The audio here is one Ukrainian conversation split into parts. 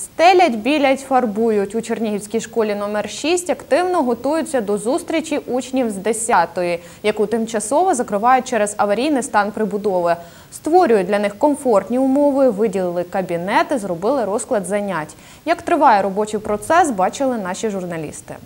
Стелять, білять, фарбують. У Чернігівській школі номер 6 активно готуються до зустрічі учнів з 10-ї, яку тимчасово закривають через аварійний стан прибудови. Створюють для них комфортні умови, виділили кабінети, зробили розклад занять. Як триває робочий процес, бачили наші журналісти.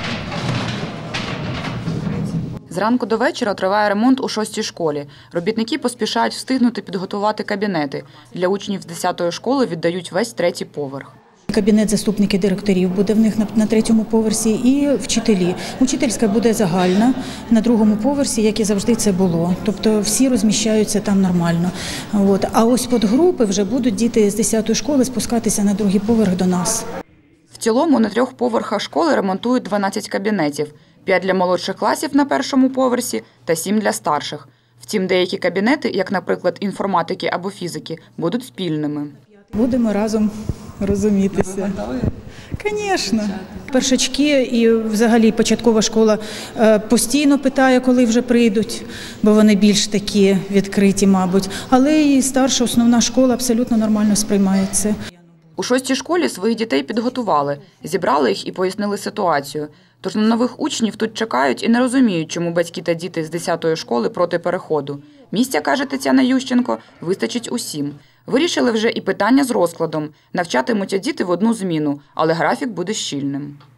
Зранку до вечора триває ремонт у 6-й школі. Робітники поспішають встигнути підготувати кабінети. Для учнів з 10-ї школи віддають весь 3-й поверх. Кабінет заступників директорів буде в них на 3-му поверсі і вчителі. Учительська буде загальна на 2-му поверсі, як і завжди це було. Тобто всі розміщаються там нормально. А ось подгрупи вже будуть діти з 10-ї школи спускатися на 2-й поверх до нас. В цілому на 3 поверхах школи ремонтують 12 кабінетів. 5 для молодших класів на 1-му поверсі та 7 для старших. Втім, деякі кабінети, як, наприклад, інформатики або фізики, будуть спільними. Будемо разом розумітися. Звісно. Першачки і взагалі початкова школа постійно питає, коли вже прийдуть, бо вони більш такі відкриті, мабуть. Але і старша основна школа абсолютно нормально сприймається. У 6-й школі своїх дітей підготували, зібрали їх і пояснили ситуацію. Тож на нових учнів тут чекають і не розуміють, чому батьки та діти з 10-ї школи проти переходу. Місця, каже Тетяна Ющенко, вистачить усім. Вирішили вже і питання з розкладом. Навчатимуться діти в одну зміну, але графік буде щільним.